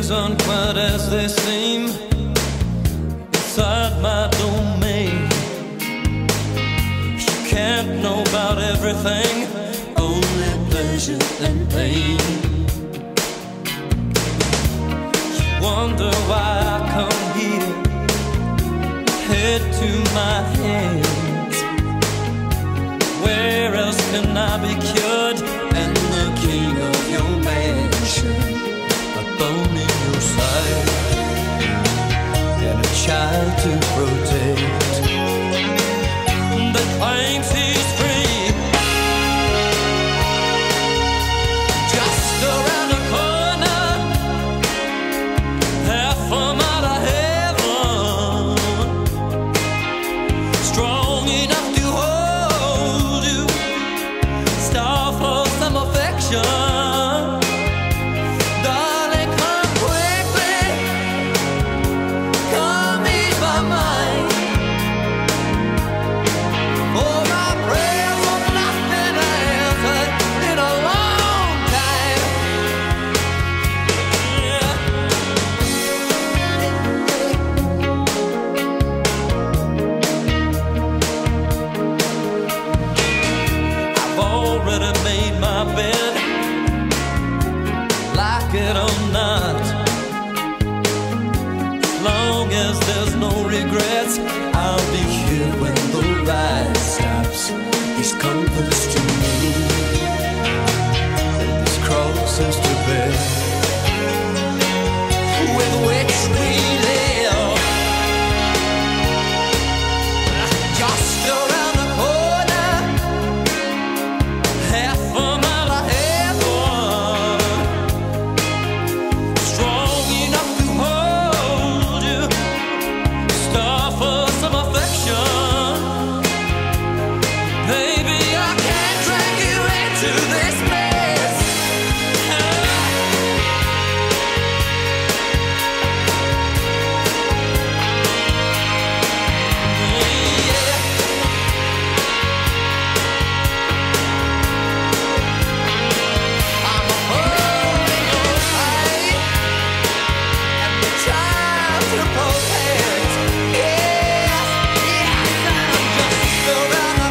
things aren't quite as they seem inside my domain. You can't know about everything, only pleasure and pain. You wonder why I come here, head to my hands. Where else can I be cured and the king of your mansion? A bone in your side and a child to protect that claims he's free. Just around the corner, half from out of heaven, strong enough to hold you, star for some affection. Already made my bed, like it or not. As long as there's no regrets, I'll be here when the ride stops. These comforts to me, and these crosses to bear.